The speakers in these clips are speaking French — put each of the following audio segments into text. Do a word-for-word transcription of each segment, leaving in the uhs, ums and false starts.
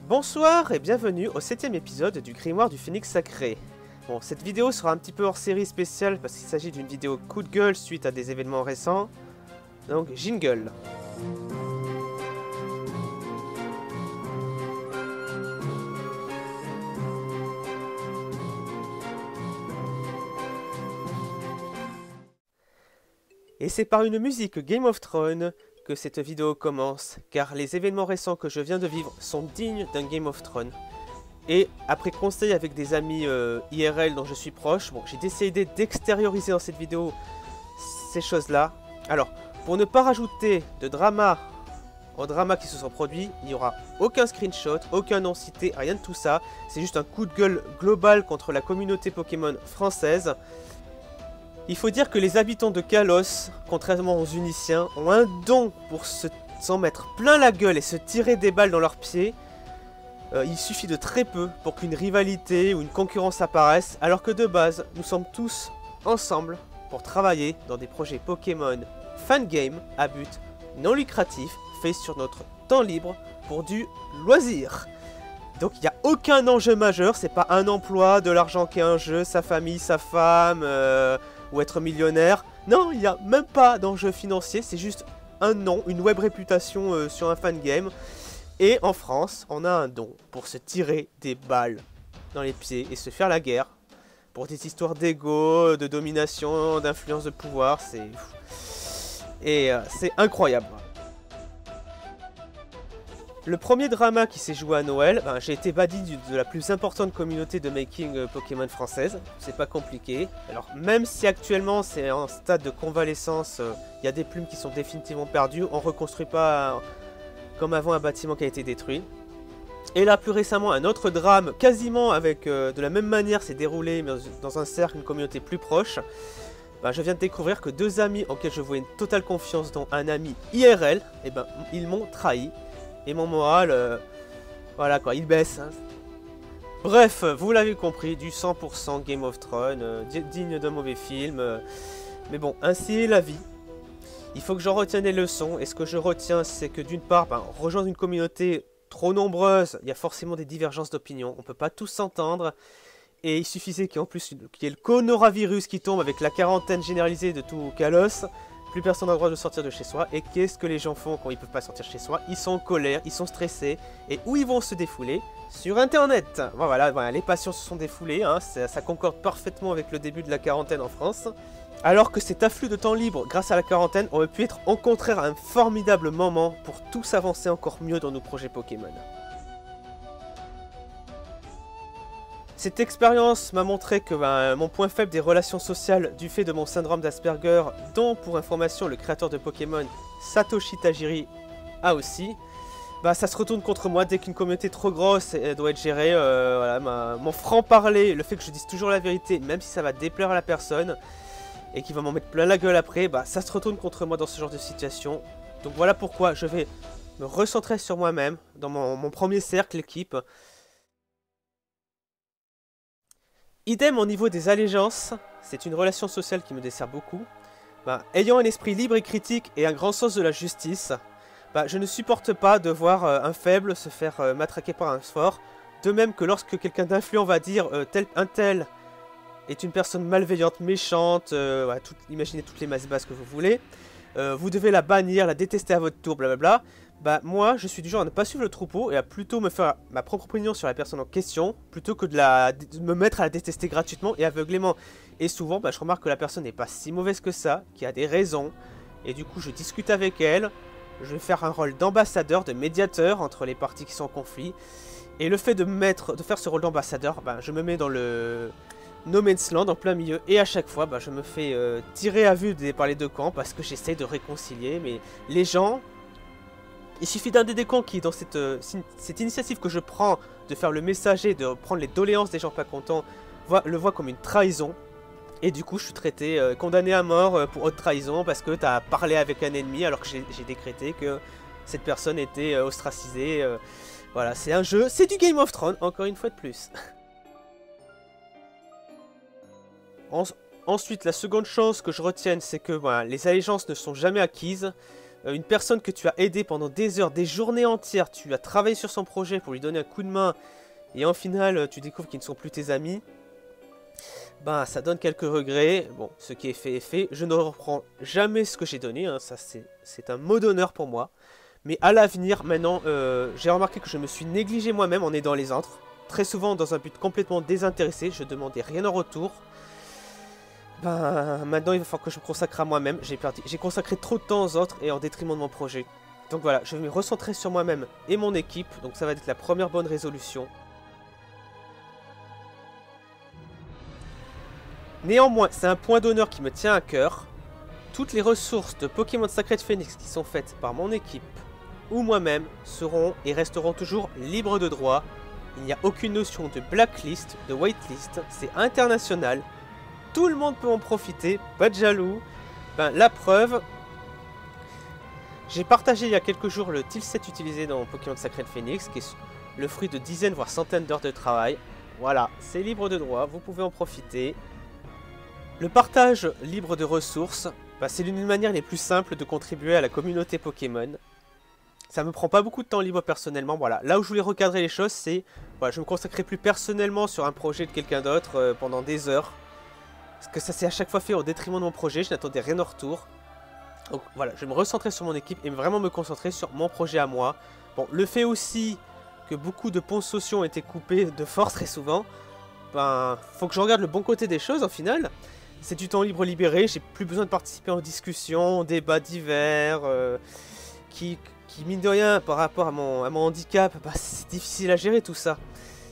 Bonsoir et bienvenue au septième épisode du Grimoire du Phénix Sacré. Bon, cette vidéo sera un petit peu hors série spéciale parce qu'il s'agit d'une vidéo coup de gueule suite à des événements récents. Donc, jingle. Et c'est par une musique Game of Thrones que cette vidéo commence, car les événements récents que je viens de vivre sont dignes d'un Game of Thrones. Et après conseil avec des amis euh, I R L dont je suis proche, bon, j'ai décidé d'extérioriser dans cette vidéo ces choses-là. Alors, pour ne pas rajouter de drama au drama qui se sont produits, il n'y aura aucun screenshot, aucun nom cité, rien de tout ça. C'est juste un coup de gueule global contre la communauté Pokémon française. Il faut dire que les habitants de Kalos, contrairement aux Uniciens, ont un don pour s'en mettre plein la gueule et se tirer des balles dans leurs pieds. Euh, il suffit de très peu pour qu'une rivalité ou une concurrence apparaisse, alors que de base, nous sommes tous ensemble pour travailler dans des projets Pokémon fangame à but non lucratif, faits sur notre temps libre pour du loisir. Donc il n'y a aucun enjeu majeur, c'est pas un emploi, de l'argent qui est un jeu, sa famille, sa femme... Euh... ou être millionnaire. Non, il n'y a même pas d'enjeu financier, c'est juste un nom, une web réputation euh, sur un fangame. Et en France, on a un don pour se tirer des balles dans les pieds et se faire la guerre. Pour des histoires d'ego, de domination, d'influence de pouvoir, c'est... Et euh, c'est incroyable. Le premier drama qui s'est joué à Noël, ben, j'ai été banni de la plus importante communauté de making euh, Pokémon française. C'est pas compliqué. Alors même si actuellement c'est en stade de convalescence, il euh, y a des plumes qui sont définitivement perdues, on reconstruit pas euh, comme avant un bâtiment qui a été détruit. Et là plus récemment un autre drame, quasiment avec euh, de la même manière s'est déroulé mais dans un cercle, une communauté plus proche. Ben, je viens de découvrir que deux amis auxquels je voyais une totale confiance, dont un ami I R L, et ben, ils m'ont trahi. Et mon moral, euh, voilà quoi, il baisse. Hein. Bref, vous l'avez compris, du cent pour cent Game of Thrones, euh, digne d'un mauvais film. Euh, mais bon, ainsi est la vie. Il faut que j'en retienne les leçons. Et ce que je retiens, c'est que d'une part, ben, rejoindre une communauté trop nombreuse, il y a forcément des divergences d'opinion. On ne peut pas tous s'entendre. Et il suffisait qu'il y ait en plus qu'il y ait le coronavirus qui tombe avec la quarantaine généralisée de tout Kalos. Plus personne n'a le droit de sortir de chez soi. Et qu'est-ce que les gens font quand ils ne peuvent pas sortir chez soi? Ils sont en colère, ils sont stressés. Et où ils vont se défouler? Sur Internet. Bon, voilà, voilà, les patients se sont défoulés. Hein, ça, ça concorde parfaitement avec le début de la quarantaine en France. Alors que cet afflux de temps libre grâce à la quarantaine aurait pu être au contraire un formidable moment pour tous avancer encore mieux dans nos projets Pokémon. Cette expérience m'a montré que ben, mon point faible des relations sociales du fait de mon syndrome d'Asperger, dont pour information le créateur de Pokémon, Satoshi Tajiri, a aussi, bah, ça se retourne contre moi dès qu'une communauté trop grosse doit être gérée. Euh, voilà, ma, mon franc-parler, le fait que je dise toujours la vérité, même si ça va déplaire à la personne, et qu'il va m'en mettre plein la gueule après, bah, ça se retourne contre moi dans ce genre de situation. Donc voilà pourquoi je vais me recentrer sur moi-même, dans mon, mon premier cercle, l'équipe. Idem au niveau des allégeances, c'est une relation sociale qui me dessert beaucoup. Bah, ayant un esprit libre et critique et un grand sens de la justice, bah, je ne supporte pas de voir euh, un faible se faire euh, matraquer par un fort. De même que lorsque quelqu'un d'influent va dire euh, tel, un tel est une personne malveillante, méchante, euh, voilà, tout, imaginez toutes les masses basses que vous voulez, euh, vous devez la bannir, la détester à votre tour, blablabla. Bah moi je suis du genre à ne pas suivre le troupeau et à plutôt me faire ma propre opinion sur la personne en question plutôt que de, la, de me mettre à la détester gratuitement et aveuglément. Et souvent bah, je remarque que la personne n'est pas si mauvaise que ça, qu'il a des raisons. Et du coup je discute avec elle, je vais faire un rôle d'ambassadeur, de médiateur entre les parties qui sont en conflit. Et le fait de, mettre, de faire ce rôle d'ambassadeur, bah, je me mets dans le no man's land en plein milieu. Et à chaque fois bah, je me fais euh, tirer à vue par les deux camps parce que j'essaie de réconcilier. Mais les gens... Il suffit d'un des deux camps qui, dans cette, euh, cette initiative que je prends de faire le messager, de prendre les doléances des gens pas contents, voit, le voit comme une trahison. Et du coup, je suis traité, euh, condamné à mort euh, pour haute trahison parce que tu as parlé avec un ennemi alors que j'ai décrété que cette personne était euh, ostracisée. Euh, voilà, c'est un jeu, c'est du Game of Thrones, encore une fois de plus. en, ensuite, la seconde chose que je retienne, c'est que voilà, les allégeances ne sont jamais acquises. euh, une personne que tu as aidé pendant des heures, des journées entières, tu as travaillé sur son projet pour lui donner un coup de main, et en final, tu découvres qu'ils ne sont plus tes amis, ben ça donne quelques regrets. Bon, ce qui est fait est fait. Je ne reprends jamais ce que j'ai donné, hein. Ça c'est un mot d'honneur pour moi. Mais à l'avenir, maintenant, euh, j'ai remarqué que je me suis négligé moi-même en aidant les autres. Très souvent dans un but complètement désintéressé, je demandais rien en retour. Ben maintenant il va falloir que je me consacre à moi-même. J'ai perdu, j'ai consacré trop de temps aux autres et en détriment de mon projet. Donc voilà, je vais me recentrer sur moi-même et mon équipe. Donc ça va être la première bonne résolution. Néanmoins, c'est un point d'honneur qui me tient à cœur. Toutes les ressources de Pokémon Sacred Phoenix qui sont faites par mon équipe ou moi-même seront et resteront toujours libres de droit. Il n'y a aucune notion de blacklist, de whitelist, c'est international. Tout le monde peut en profiter, pas de jaloux. Ben, la preuve, j'ai partagé il y a quelques jours le Tilset utilisé dans Pokémon Sacred Phoenix, qui est le fruit de dizaines voire centaines d'heures de travail. Voilà, c'est libre de droit, vous pouvez en profiter. Le partage libre de ressources, bah, c'est l'une des manières les plus simples de contribuer à la communauté Pokémon. Ça me prend pas beaucoup de temps libre personnellement, voilà. Là où je voulais recadrer les choses, c'est... Voilà, je me consacrerai plus personnellement sur un projet de quelqu'un d'autre euh, pendant des heures. Parce que ça s'est à chaque fois fait au détriment de mon projet, je n'attendais rien en retour. Donc voilà, je vais me recentrer sur mon équipe et vraiment me concentrer sur mon projet à moi. Bon, le fait aussi que beaucoup de ponts sociaux ont été coupés de force très souvent, ben, faut que je regarde le bon côté des choses au final. C'est du temps libre libéré, j'ai plus besoin de participer en discussions, débats divers, euh, qui, qui mine de rien par rapport à mon, à mon handicap, bah, c'est difficile à gérer tout ça.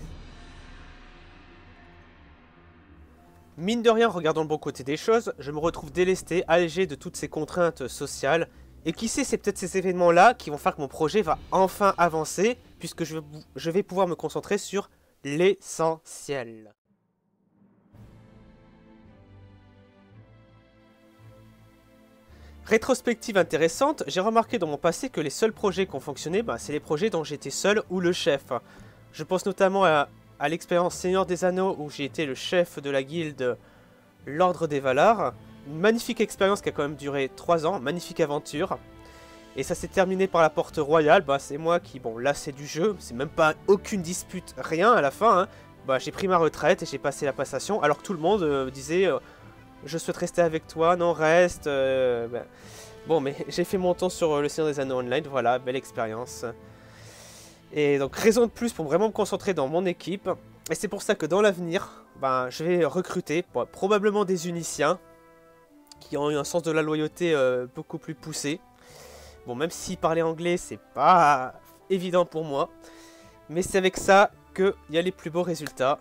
Mine de rien, regardons le bon côté des choses, je me retrouve délesté, allégé de toutes ces contraintes sociales. Et qui sait, c'est peut-être ces événements-là qui vont faire que mon projet va enfin avancer, puisque je, je vais pouvoir me concentrer sur l'essentiel. Rétrospective intéressante, j'ai remarqué dans mon passé que les seuls projets qui ont fonctionné, bah, c'est les projets dont j'étais seul ou le chef. Je pense notamment à, à l'expérience Seigneur des Anneaux où j'ai été le chef de la guilde L'Ordre des Valar. Une magnifique expérience qui a quand même duré trois ans, magnifique aventure. Et ça s'est terminé par la porte royale, bah, c'est moi qui, bon là c'est du jeu, c'est même pas aucune dispute, rien à la fin. Hein. Bah, j'ai pris ma retraite et j'ai passé la passation alors que tout le monde euh, disait... Euh, je souhaite rester avec toi, non reste. Euh, ben... Bon, mais j'ai fait mon temps sur euh, le Seigneur des Anneaux Online, voilà, belle expérience. Et donc, raison de plus pour vraiment me concentrer dans mon équipe. Et c'est pour ça que dans l'avenir, ben, je vais recruter bon, probablement des Uniciens qui ont eu un sens de la loyauté euh, beaucoup plus poussé. Bon, même si parler anglais, c'est pas évident pour moi. Mais c'est avec ça qu'il y a les plus beaux résultats.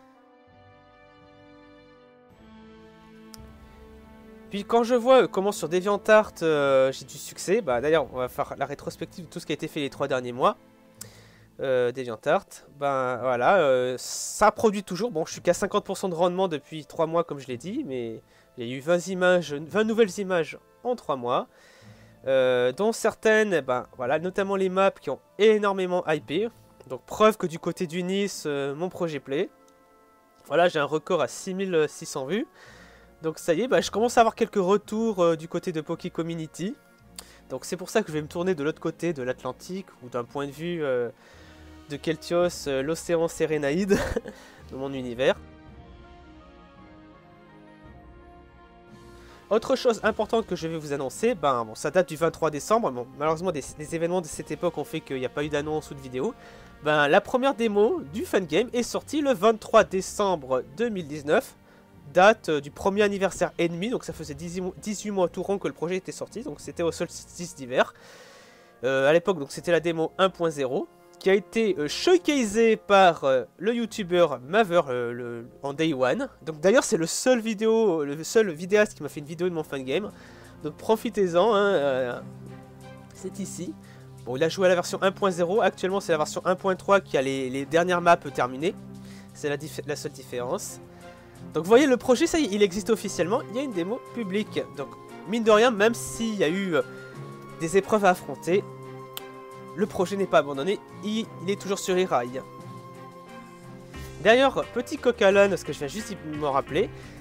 Puis quand je vois comment sur DeviantArt euh, j'ai du succès, bah d'ailleurs on va faire la rétrospective de tout ce qui a été fait les trois derniers mois. Euh, DeviantArt, ben voilà, euh, ça produit toujours. Bon, je suis qu'à cinquante pour cent de rendement depuis trois mois comme je l'ai dit, mais il y a eu vingt images, vingt nouvelles images en trois mois. Euh, dont certaines, ben voilà, notamment les maps qui ont énormément hypé. Donc preuve que du côté du Nice, euh, mon projet plaît. Voilà, j'ai un record à six mille six cents vues. Donc ça y est, bah, je commence à avoir quelques retours euh, du côté de Poké Community. Donc c'est pour ça que je vais me tourner de l'autre côté de l'Atlantique, ou d'un point de vue euh, de Keltios, euh, l'océan Sérénaïde, de mon univers. Autre chose importante que je vais vous annoncer, ben, bon, ça date du vingt-trois décembre, bon, malheureusement des, des événements de cette époque ont fait qu'il n'y a pas eu d'annonce ou de vidéo. Ben, la première démo du Fangame est sortie le vingt-trois décembre deux mille dix-neuf. Date du premier anniversaire ennemi, donc ça faisait dix-huit mois tout rond que le projet était sorti, donc c'était au solstice d'hiver. Euh, à l'époque, donc c'était la démo un point zéro, qui a été euh, showcasée par euh, le youtubeur Maver euh, le, en day one. Donc d'ailleurs c'est le seul vidéo, le seul vidéaste qui m'a fait une vidéo de mon Fangame. Donc profitez-en, hein, euh, c'est ici. Bon, il a joué à la version un point zéro, actuellement c'est la version un point trois qui a les, les dernières maps terminées. C'est la, la seule différence. Donc vous voyez, le projet, ça y est, il existe officiellement, il y a une démo publique. Donc mine de rien, même s'il y a eu euh, des épreuves à affronter, le projet n'est pas abandonné, il, il est toujours sur les rails. D'ailleurs, petit coq à l'âne, parce que je viens juste de m'en rappeler,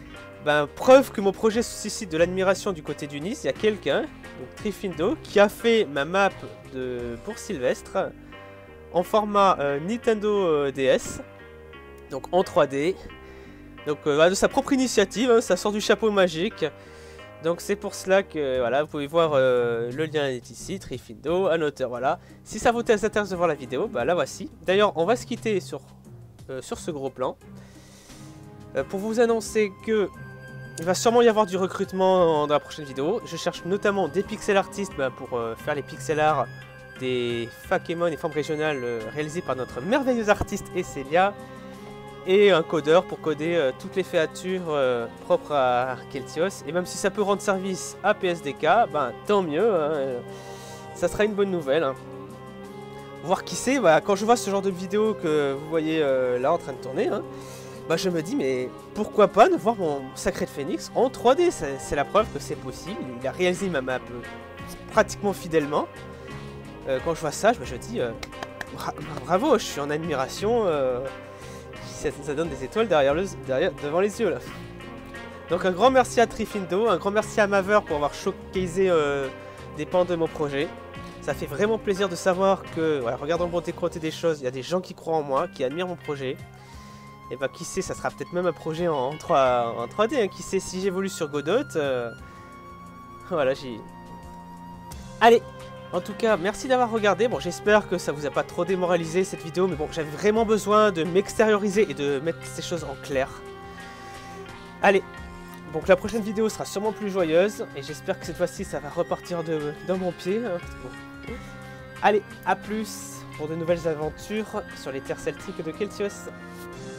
Ben, preuve que mon projet suscite de l'admiration du côté d'Unis, il y a quelqu'un, donc Trifindo, qui a fait ma map de, pour Sylvestre en format euh, Nintendo euh, D S, donc en trois D. Donc euh, de sa propre initiative, hein, ça sort du chapeau magique. Donc c'est pour cela que voilà, vous pouvez voir euh, le lien est ici, Trifindo, un auteur, voilà. Si ça vous intéresse de voir la vidéo, bah la voici. D'ailleurs, on va se quitter sur, euh, sur ce gros plan. Euh, pour vous annoncer que il va sûrement y avoir du recrutement dans la prochaine vidéo. Je cherche notamment des pixel artistes bah, pour euh, faire les pixel art des Fakemon et formes régionales euh, réalisées par notre merveilleuse artiste Esselia. Et un codeur pour coder euh, toutes les créatures euh, propres à Arkeltios. Et même si ça peut rendre service à P S D K, ben tant mieux, hein, euh, ça sera une bonne nouvelle. Hein. Voir qui c'est, bah, quand je vois ce genre de vidéo que vous voyez euh, là en train de tourner, hein, bah, je me dis mais pourquoi pas de voir mon Sacred Phoenix en trois D. C'est la preuve que c'est possible, il a réalisé ma map euh, pratiquement fidèlement. Euh, quand je vois ça, je me dis euh, bra bravo, je suis en admiration. Euh, Ça, ça donne des étoiles derrière le, derrière, devant les yeux là. Donc un grand merci à Trifindo, un grand merci à Maver pour avoir showcasé euh, des pans de mon projet. Ça fait vraiment plaisir de savoir que, voilà, regardant le bon côté des choses, il y a des gens qui croient en moi, qui admirent mon projet. Et bah qui sait, ça sera peut-être même un projet en, en, trois, en trois D, hein. Qui sait, si j'évolue sur Godot, euh, voilà, j'y... Allez, en tout cas, merci d'avoir regardé. Bon, j'espère que ça vous a pas trop démoralisé cette vidéo, mais bon, j'avais vraiment besoin de m'extérioriser et de mettre ces choses en clair. Allez, donc la prochaine vidéo sera sûrement plus joyeuse, et j'espère que cette fois-ci, ça va repartir de, dans mon pied. Bon. Allez, à plus pour de nouvelles aventures sur les terres celtiques de Keltios.